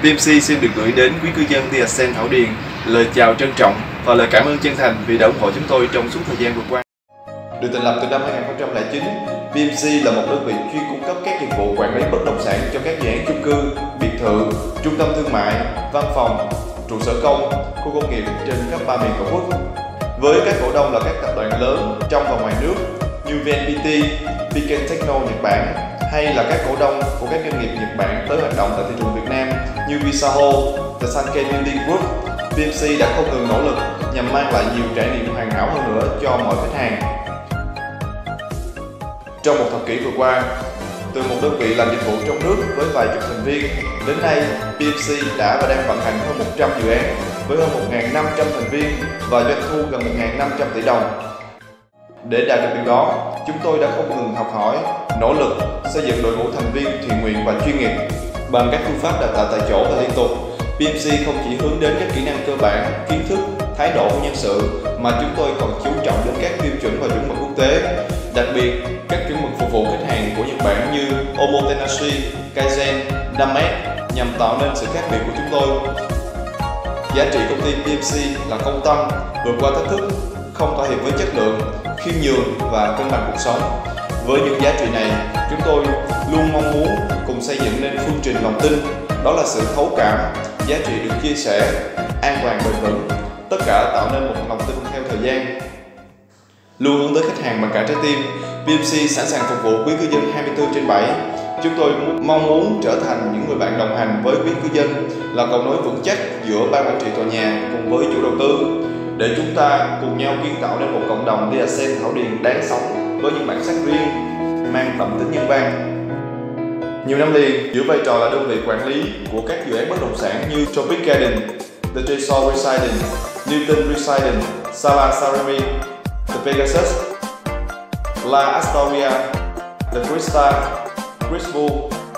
BMC xin được gửi đến quý cư dân The Ascent Thảo Điền lời chào trân trọng và lời cảm ơn chân thành vì đã ủng hộ chúng tôi trong suốt thời gian vừa qua. Được thành lập từ năm 2009, BMC là một đơn vị chuyên cung cấp các dịch vụ quản lý bất động sản cho các dự án chung cư, biệt thự, trung tâm thương mại, văn phòng, trụ sở công, khu công nghiệp trên khắp 3 miền tổ quốc. Với các cổ đông là các tập đoàn lớn trong và ngoài nước như VNPT, Beacon Techno Nhật Bản, hay là các cổ đông của các doanh nghiệp Nhật Bản tới hoạt động tại thị trường Việt Nam như Visaho, The Sankei Building Group, BMC đã không ngừng nỗ lực nhằm mang lại nhiều trải nghiệm hoàn hảo hơn nữa cho mọi khách hàng. Trong một thập kỷ vừa qua, từ một đơn vị làm dịch vụ trong nước với vài chục thành viên, đến nay BMC đã và đang vận hành hơn 100 dự án với hơn 1.500 thành viên và doanh thu gần 1.500 tỷ đồng. Để đạt được điều đó, chúng tôi đã không ngừng học hỏi, nỗ lực xây dựng đội ngũ thành viên thiện nguyện và chuyên nghiệp. Bằng các phương pháp đào tạo tại chỗ và liên tục, BMC không chỉ hướng đến các kỹ năng cơ bản, kiến thức, thái độ của nhân sự, mà chúng tôi còn chú trọng đến các tiêu chuẩn và chuẩn mực quốc tế. Đặc biệt, các chuẩn mực phục vụ khách hàng của Nhật Bản như Omotenashi, Kaizen, Damet nhằm tạo nên sự khác biệt của chúng tôi. Giá trị công ty BMC là công tâm, vượt qua thách thức, không thỏa hiệp với chất lượng, khiêm nhường và cân bằng cuộc sống. Với những giá trị này, chúng tôi luôn mong muốn cùng xây dựng nên phương trình lòng tin, đó là sự thấu cảm, giá trị được chia sẻ, an toàn bền vững, tất cả tạo nên một lòng tin theo thời gian. Luôn hướng tới khách hàng bằng cả trái tim, BMC sẵn sàng phục vụ quý cư dân 24/7. Chúng tôi mong muốn trở thành những người bạn đồng hành với quý cư dân, là cầu nối vững chắc giữa ban quản trị tòa nhà cùng với chủ đầu tư, để chúng ta cùng nhau kiến tạo nên một cộng đồng The Ascent Thảo Điền đáng sống với những bản sắc riêng, mang đậm tính nhân văn. Nhiều năm liền, giữ vai trò là đơn vị quản lý của các dự án bất động sản như Tropic Garden, The Tresor Residence, Newton Residence, Sala Sarami, The Pegasus, La Astoria, The Crystal, Crispo,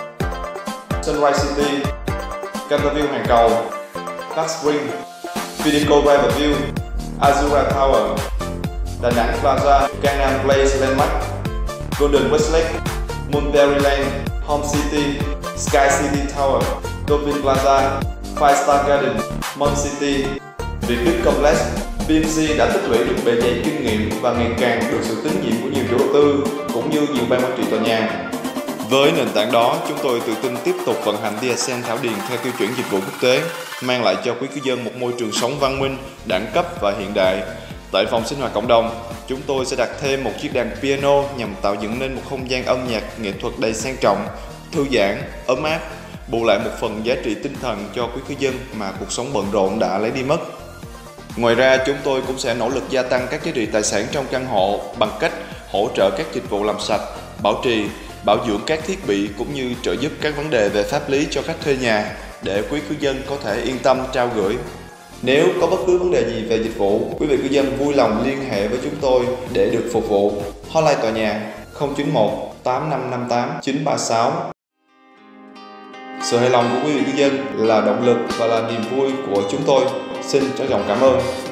Sunrise City, Canterville Hoàng Cầu, Park Spring, Fidico Riverview, Azura Tower, Đà Nẵng Plaza, Gangnam Place Landmark, Golden Westlake, Monterey Land, Home City, Sky City Tower, Dolphin Plaza, Five Star Garden, Mon City, Việt Đức Complex. BMC đã tích lũy được bề dày kinh nghiệm và ngày càng được sự tín nhiệm của nhiều chủ đầu tư cũng như nhiều ban quản trị tòa nhà. Với nền tảng đó, chúng tôi tự tin tiếp tục vận hành The Ascent Thảo Điền theo tiêu chuẩn dịch vụ quốc tế, mang lại cho quý cư dân một môi trường sống văn minh, đẳng cấp và hiện đại. Tại phòng sinh hoạt cộng đồng, chúng tôi sẽ đặt thêm một chiếc đàn piano nhằm tạo dựng nên một không gian âm nhạc nghệ thuật đầy sang trọng, thư giãn, ấm áp, bù lại một phần giá trị tinh thần cho quý cư dân mà cuộc sống bận rộn đã lấy đi mất. Ngoài ra, chúng tôi cũng sẽ nỗ lực gia tăng các giá trị tài sản trong căn hộ bằng cách hỗ trợ các dịch vụ làm sạch, bảo trì, bảo dưỡng các thiết bị cũng như trợ giúp các vấn đề về pháp lý cho khách thuê nhà để quý cư dân có thể yên tâm trao gửi. Nếu có bất cứ vấn đề gì về dịch vụ, quý vị cư dân vui lòng liên hệ với chúng tôi để được phục vụ. Hotline tòa nhà 091 8558 936. Sự hài lòng của quý vị cư dân là động lực và là niềm vui của chúng tôi. Xin trân trọng cảm ơn.